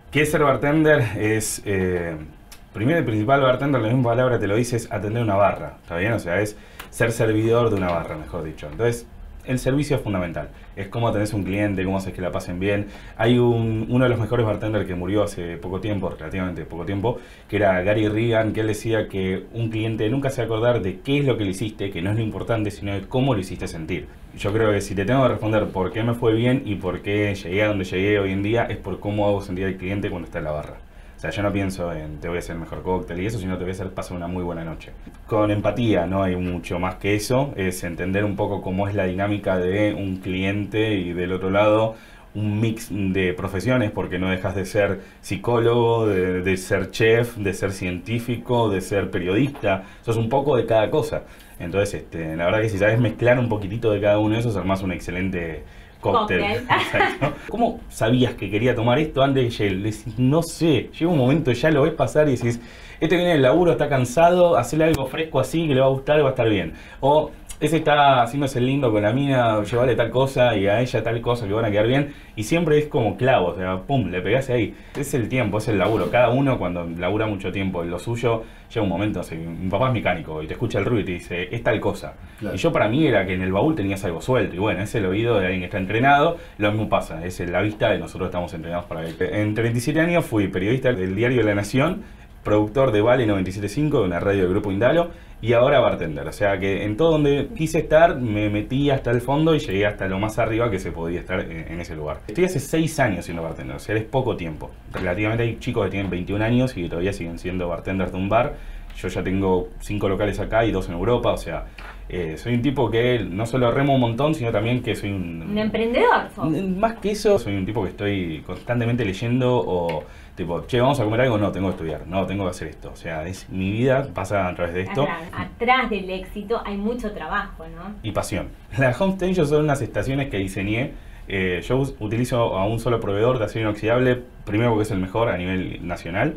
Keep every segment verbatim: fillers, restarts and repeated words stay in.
¿Qué es ser bartender? Es, eh, primero y principal, bartender, la misma palabra te lo dice, es atender una barra, ¿está bien? O sea, es ser servidor de una barra, mejor dicho. Entonces, el servicio es fundamental. Es cómo tenés un cliente, cómo haces que la pasen bien. Hay un, uno de los mejores bartenders que murió hace poco tiempo, relativamente poco tiempo, que era Gary Regan, que él decía que un cliente nunca se va a acordar de qué es lo que le hiciste, que no es lo importante, sino de cómo lo hiciste sentir. Yo creo que si te tengo que responder por qué me fue bien y por qué llegué a donde llegué hoy en día, es por cómo hago sentir al cliente cuando está en la barra. O sea, yo no pienso en te voy a hacer el mejor cóctel y eso, sino te voy a hacer pasar una muy buena noche. Con empatía, no hay mucho más que eso, es entender un poco cómo es la dinámica de un cliente y del otro lado un mix de profesiones, porque no dejas de ser psicólogo, de, de ser chef, de ser científico, de ser periodista, sos un poco de cada cosa. Entonces, este, la verdad que si sabes mezclar un poquitito de cada uno de esos, armás un excelente cóctel. Exacto. ¿Cómo sabías que quería tomar esto antes de que llegue? Le decís, no sé, llega un momento, ya lo ves pasar y decís, este viene del laburo, está cansado, hacerle algo fresco así que le va a gustar y va a estar bien. O ese está haciéndose el lindo con la mina, llevarle tal cosa y a ella tal cosa que van a quedar bien. Y siempre es como clavo, o sea, pum, le pegás ahí. Es el tiempo, es el laburo. Cada uno cuando labura mucho tiempo en lo suyo, llega un momento, así, mi papá es mecánico y te escucha el ruido y te dice, es tal cosa. Claro. Y yo para mí era que en el baúl tenías algo suelto. Y bueno, es el oído de alguien que está entrenado. Lo mismo pasa, es la vista de nosotros estamos entrenados para él. En treinta y siete años fui periodista del diario La Nación, productor de Vale noventa y siete punto cinco, de una radio del Grupo Indalo, y ahora bartender. O sea que en todo donde quise estar, me metí hasta el fondo y llegué hasta lo más arriba que se podía estar en, en ese lugar. Estoy hace seis años siendo bartender, o sea, es poco tiempo. Relativamente hay chicos que tienen veintiún años y que todavía siguen siendo bartenders de un bar. Yo ya tengo cinco locales acá y dos en Europa, o sea, eh, soy un tipo que no solo remo un montón, sino también que soy un... Un emprendedor. Más que eso, soy un tipo que estoy constantemente leyendo o... Tipo, che, vamos a comer algo, no, tengo que estudiar, no, tengo que hacer esto. O sea, es, mi vida pasa a través de esto. Atrás, atrás del éxito hay mucho trabajo, ¿no? Y pasión. Las home stations son unas estaciones que diseñé. Eh, yo utilizo a un solo proveedor de acero inoxidable, primero porque es el mejor a nivel nacional.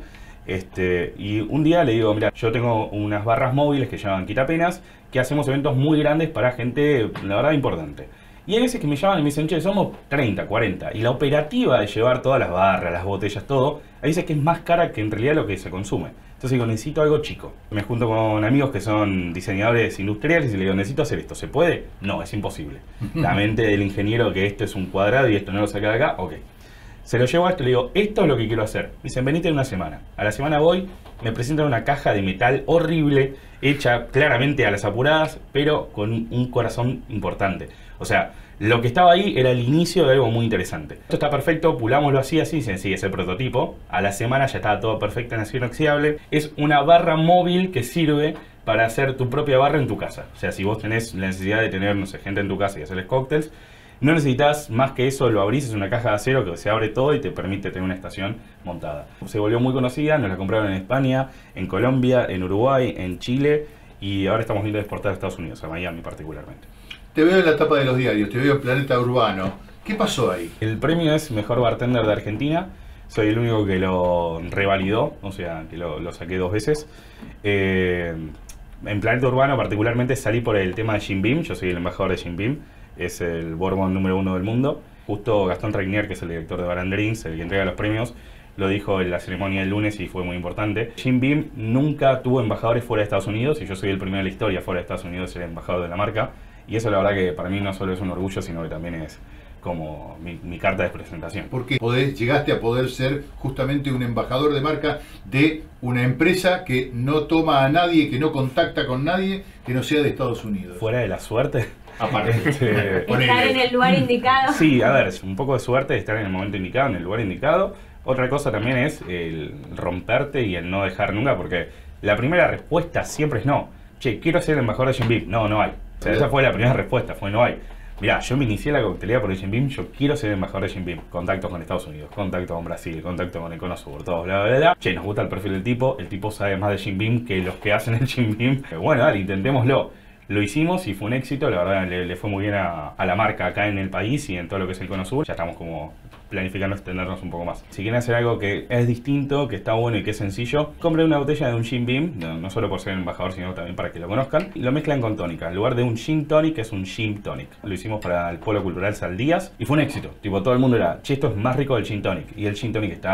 Este, y un día le digo, mira, yo tengo unas barras móviles que se llaman Quitapenas, que hacemos eventos muy grandes para gente, la verdad, importante. Y hay veces que me llaman y me dicen, che, somos treinta, cuarenta. Y la operativa de llevar todas las barras, las botellas, todo, hay veces que es más cara que en realidad lo que se consume. Entonces digo, necesito algo chico. Me junto con amigos que son diseñadores industriales y le digo, necesito hacer esto. ¿Se puede? No, es imposible. La mente del ingeniero que esto es un cuadrado y esto no lo saca de acá, ok. Se lo llevo a esto y le digo, esto es lo que quiero hacer. Me dicen, venite en una semana. A la semana voy, me presentan una caja de metal horrible, hecha claramente a las apuradas, pero con un corazón importante. O sea, lo que estaba ahí era el inicio de algo muy interesante. Esto está perfecto, pulámoslo así, así, se sigue ese prototipo. A la semana ya estaba todo perfecto en acero inoxidable. Es una barra móvil que sirve para hacer tu propia barra en tu casa. O sea, si vos tenés la necesidad de tener, no sé, gente en tu casa y hacerles cócteles, no necesitas más que eso, lo abrís, es una caja de acero que se abre todo y te permite tener una estación montada. Se volvió muy conocida, nos la compraron en España, en Colombia, en Uruguay, en Chile y ahora estamos viendo exportar a Estados Unidos, a Miami particularmente. Te veo en la tapa de los diarios, te veo en Planeta Urbano. ¿Qué pasó ahí? El premio es Mejor Bartender de Argentina. Soy el único que lo revalidó, o sea, que lo, lo saqué dos veces. Eh, en Planeta Urbano particularmente salí por el tema de Jim Beam. Yo soy el embajador de Jim Beam. Es el bourbon número uno del mundo. Justo Gastón Reignier, que es el director de Bar and Drinks, el que entrega los premios, lo dijo en la ceremonia del lunes y fue muy importante. Jim Beam nunca tuvo embajadores fuera de Estados Unidos y yo soy el primero en la historia fuera de Estados Unidos ser embajador de la marca. Y eso la verdad que para mí no solo es un orgullo, sino que también es como mi, mi carta de presentación. Porque podés, llegaste a poder ser justamente un embajador de marca de una empresa que no toma a nadie, que no contacta con nadie, que no sea de Estados Unidos. Fuera de la suerte. Aparte. Este, estar en el lugar indicado. Sí, a ver, es un poco de suerte de estar en el momento indicado, en el lugar indicado. Otra cosa también es el romperte y el no dejar nunca, porque la primera respuesta siempre es no. Che, quiero ser el embajador de Jim Beam. No, no hay. O sea, esa fue la primera respuesta, fue no hay. Mirá, yo me inicié la coctelería por el Jim Beam, yo quiero ser el embajador de Jim Beam. Contactos con Estados Unidos, contacto con Brasil, contacto con el Cono Sur, todo, bla, bla, bla. Che, nos gusta el perfil del tipo, el tipo sabe más de Jim Beam que los que hacen el Jim Beam. Bueno, dale, intentémoslo. Lo hicimos y fue un éxito, la verdad le, le fue muy bien a, a la marca acá en el país y en todo lo que es el Cono Sur. Ya estamos como planificando extendernos un poco más. Si quieren hacer algo que es distinto, que está bueno y que es sencillo, compren una botella de un Jim Beam, no, no solo por ser el embajador, sino también para que lo conozcan, y lo mezclan con tónica. En lugar de un Gin Tonic, es un Gin Tonic. Lo hicimos para el Polo Cultural Saldías y fue un éxito. Tipo, todo el mundo era, che, esto es más rico del Gin Tonic. Y el Gin Tonic está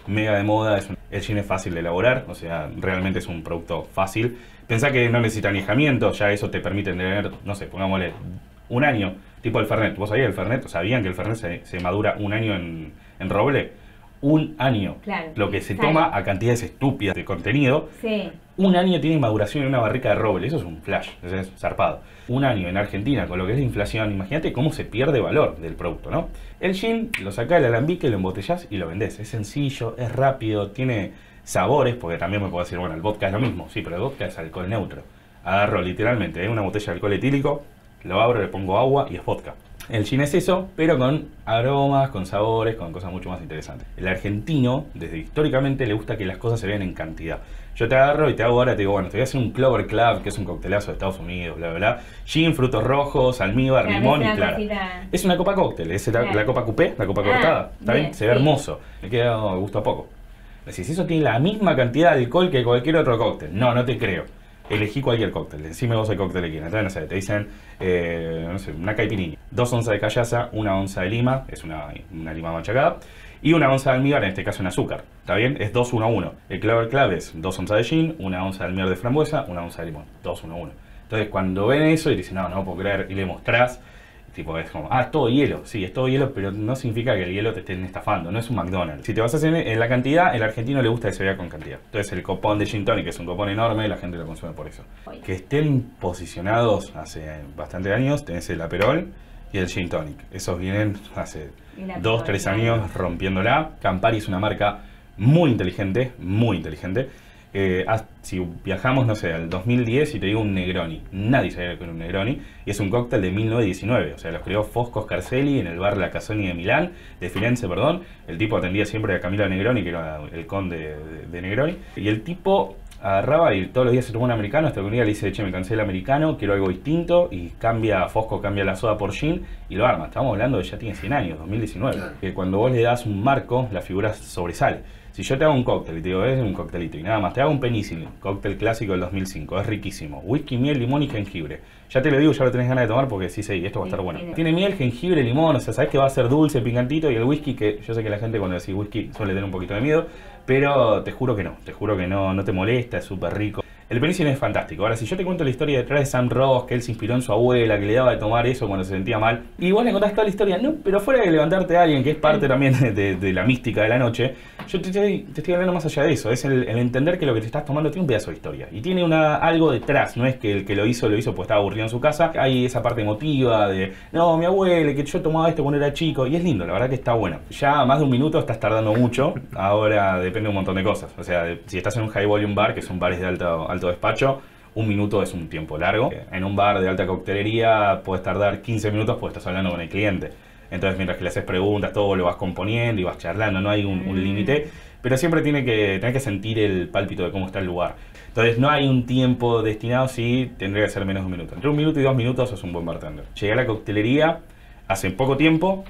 mega de moda. Es un, el gin es fácil de elaborar, o sea, realmente es un producto fácil. Pensá que no necesita anejamiento, ya eso te permite tener, no sé, pongámosle un año, tipo el Fernet. ¿Vos sabías el Fernet? ¿Sabían que el Fernet se, se madura un año en, en roble? Un año. Claro. Lo que se Claro. toma a cantidades estúpidas de contenido. Sí. Un año tiene maduración en una barrica de roble. Eso es un flash, eso es zarpado. Un año en Argentina, con lo que es la inflación, imagínate cómo se pierde valor del producto, ¿no? El gin lo sacás del alambique, lo embotellás y lo vendés. Es sencillo, es rápido, tiene sabores, porque también me puedo decir, bueno, el vodka es lo mismo. Sí, pero el vodka es alcohol neutro. Agarro literalmente ¿eh? una botella de alcohol etílico, lo abro, le pongo agua y es vodka. El gin es eso, pero con aromas, con sabores, con cosas mucho más interesantes. El argentino, desde históricamente, le gusta que las cosas se vean en cantidad. Yo te agarro y te hago ahora, te digo, bueno, te voy a hacer un Clover Club, que es un coctelazo de Estados Unidos, bla, bla, bla. Gin, frutos rojos, almíbar, Claro, limón es y una clara. cosita- Es una copa cóctel, es la, Claro. la copa coupé, la copa Ah, cortada. ¿Está bien? bien, Se ve sí. hermoso. Le queda gusto a poco. Decís, eso tiene la misma cantidad de alcohol que cualquier otro cóctel. No, no te creo. Elegí cualquier cóctel, decime vos el cóctel que quieras. Entonces, no sé, te dicen, eh, no sé, una caipirinha, dos onzas de callaza, una onza de lima, es una, una lima machacada, y una onza de almíbar, en este caso en azúcar. ¿Está bien? Es dos uno uno. El Clover Club es dos onzas de gin, una onza de almíbar de frambuesa, una onza de limón. dos uno uno. Entonces, cuando ven eso y dicen, no, no puedo creer, y le mostrás, tipo, es como, ah, es todo hielo. Sí, es todo hielo, pero no significa que el hielo te estén estafando, no es un McDonald's. Si te basas en, en la cantidad, el argentino le gusta que se vea con cantidad. Entonces, el copón de gin tonic es un copón enorme, la gente lo consume por eso. Oye. Que estén posicionados hace bastante años, tenés el Aperol y el gin tonic. Esos vienen hace El Aperol, dos, tres claro. años rompiéndola. Campari es una marca muy inteligente, muy inteligente. Eh, haz- si viajamos, no sé, al dos mil diez y te digo un Negroni, nadie sabía que era un Negroni, y es un cóctel de mil novecientos diecinueve, o sea, los creó Fosco Scarselli en el bar La Casoni de Milán, de Firenze, perdón. El tipo atendía siempre a Camilo Negroni, que era el conde de, de Negroni, y el tipo agarraba y todos los días se tomó un americano, hasta que un día le dice, che, me cansé del americano, quiero algo distinto, y cambia, Fosco cambia la soda por gin y lo arma. Estamos hablando de ya tiene cien años, dos mil diecinueve, Claro. que cuando vos le das un marco, la figura sobresale. Si yo te hago un cóctel y te digo, es un coctelito y nada más, te hago un penicillin, cóctel clásico del dos mil cinco, es riquísimo, whisky, miel, limón y jengibre. Ya te lo digo, ya lo tenés ganas de tomar porque sí, sí, esto va a Sí, estar bueno. tiene- Tiene miel, jengibre, limón, o sea, sabes que va a ser dulce, picantito, y el whisky, que yo sé que la gente cuando decís whisky suele tener un poquito de miedo, pero te juro que no, te juro que no, no te molesta, es súper rico. El penicillin es fantástico. Ahora, si yo te cuento la historia detrás de Sam Ross, que él se inspiró en su abuela, que le daba de tomar eso cuando se sentía mal, y vos le contás toda la historia, no, pero fuera de levantarte a alguien, que es parte también de, de- de la mística de la noche, yo te estoy, te estoy hablando más allá de eso, es el, el entender que lo que te estás tomando tiene un pedazo de historia, y tiene una, algo detrás, no es que el que lo hizo, lo hizo porque estaba aburrido en su casa, hay esa parte emotiva de, no, mi abuela, que yo tomaba esto cuando era chico, y es lindo, la verdad que está bueno. Ya más de un minuto estás tardando mucho, ahora depende de un montón de cosas, o sea, de- si estás en un high volume bar, que son bares de alto, alto despacho, un minuto es un tiempo largo. En un bar de alta coctelería puedes tardar quince minutos porque estás hablando con el cliente. Entonces, mientras que le haces preguntas, todo lo vas componiendo y vas charlando, no hay un, un límite. Pero siempre tiene que, tenés que sentir el pálpito de cómo está el lugar. Entonces, no hay un tiempo destinado, sí, tendría que ser menos de un minuto. Entre un minuto y dos minutos sos un buen bartender. Llegué a la coctelería hace poco tiempo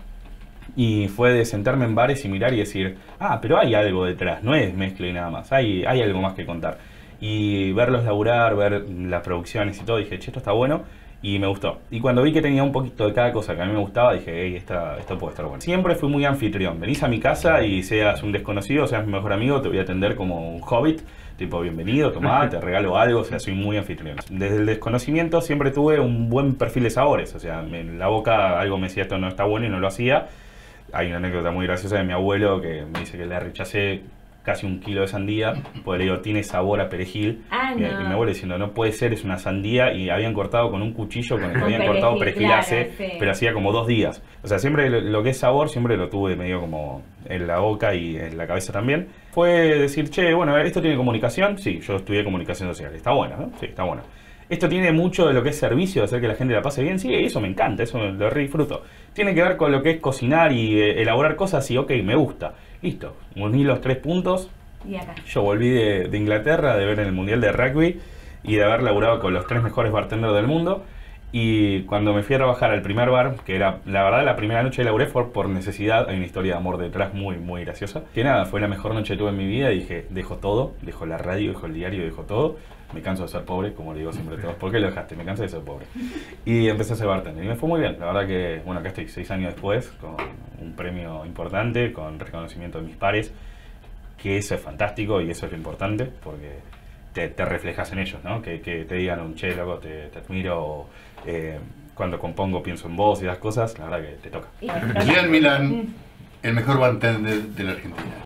y fue de sentarme en bares y mirar y decir, ah, pero hay algo detrás, no es mezcla y nada más, hay, hay algo más que contar. Y verlos laburar, ver las producciones y todo, dije, che, esto está bueno, y me gustó. Y cuando vi que tenía un poquito de cada cosa que a mí me gustaba, dije, hey, esta, esto puede estar bueno. Siempre fui muy anfitrión, venís a mi casa y seas un desconocido, seas mi mejor amigo, te voy a atender como un hobbit, tipo, bienvenido, tomá, te regalo algo, o sea, soy muy anfitrión. Desde el desconocimiento siempre tuve un buen perfil de sabores, o sea, en la boca algo me decía, esto no está bueno y no lo hacía. Hay una anécdota muy graciosa de mi abuelo que me dice que le rechacé casi un kilo de sandía, porque le digo, tiene sabor a perejil. Ah, y, no. y mi abuelo diciendo, no puede ser, es una sandía, y habían cortado con un cuchillo con el que Con habían perejil, cortado perejil claro, hace, sí. pero hacía como dos días. O sea, siempre lo, lo que es sabor, siempre lo tuve medio como en la boca y en la cabeza también. Fue decir, che, bueno, a ver, ¿esto tiene comunicación? Sí, yo estudié comunicación social. Está bueno, ¿no? Sí, está bueno. Esto tiene mucho de lo que es servicio, de hacer que la gente la pase bien. Sí, eso me encanta, eso lo re disfruto. Tiene que ver con lo que es cocinar y eh, elaborar cosas. Sí, ok, me gusta. Listo, uní los tres puntos. Y acá. Yo volví de, de Inglaterra, de ver en el Mundial de Rugby y de haber laburado con los tres mejores bartenders del mundo. Y cuando me fui a trabajar al primer bar, que era, la verdad, la primera noche que laburé fue por necesidad. Hay una historia de amor detrás muy, muy graciosa. Que nada, fue la mejor noche que tuve en mi vida. Y dije, dejo todo, dejo la radio, dejo el diario, dejo todo. Me canso de ser pobre, como le digo siempre a todos. ¿Por qué lo dejaste? Me canso de ser pobre. Y empecé a ser bartender. Y me fue muy bien. La verdad que, bueno, acá estoy seis años después, con un premio importante, con reconocimiento de mis pares. que eso es fantástico y eso es lo importante, porque te, te reflejas en ellos, ¿no? Que, que te digan un che, loco, te, te admiro, o, eh, cuando compongo pienso en vos y las cosas, la verdad que te toca. Jean Milán, el mejor bartender de la Argentina.